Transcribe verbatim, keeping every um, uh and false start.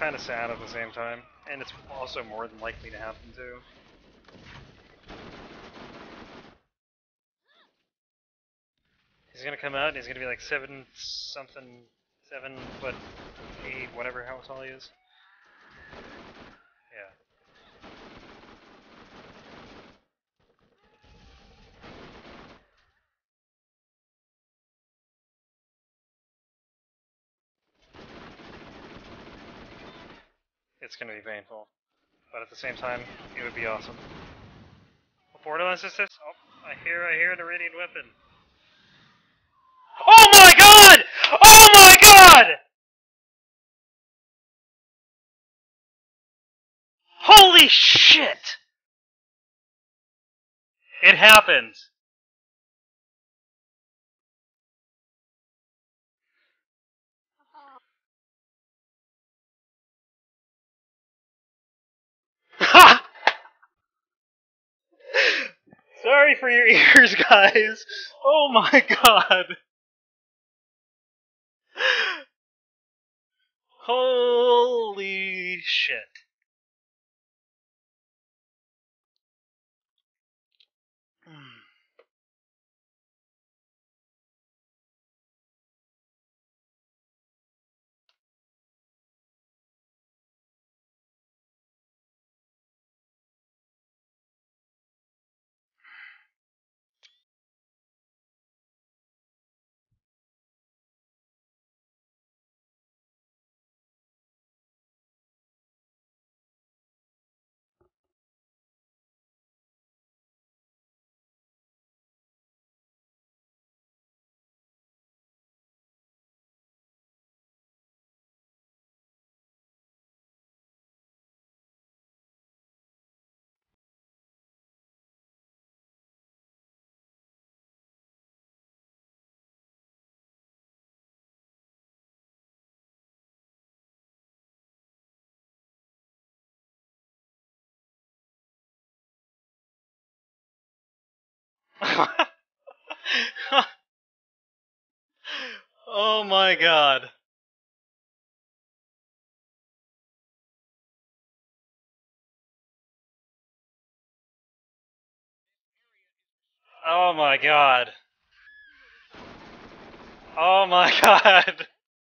kind of sad at the same time, and it's also more than likely to happen too. He's gonna come out and he's gonna be like seven something, seven foot eight, whatever how tall he is. Yeah. It's gonna be painful, but at the same time, it would be awesome. Borderlands is this? Oh, I hear, I hear an Eridian weapon. Oh my god! Oh my god! Holy shit! It happened. Sorry for your ears, guys. Oh my god. Holy shit. Oh my god. Oh my god. Oh my god.